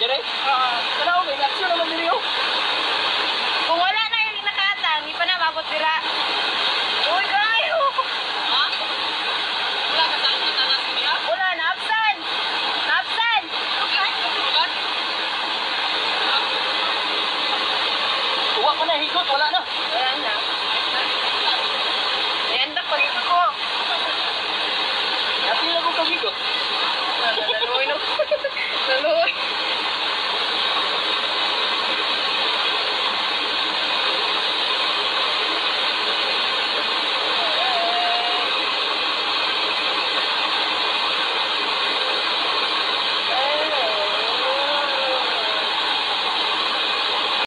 Dire? Kailangan may aksyon naman diri oh. Kung wala na yung nakatang, di pa na mabot dira. Uy, kayo! Ha? Wala ka saan kita na siya? Wala, naapsan! Naapsan! Tuwa ko na higot, wala na.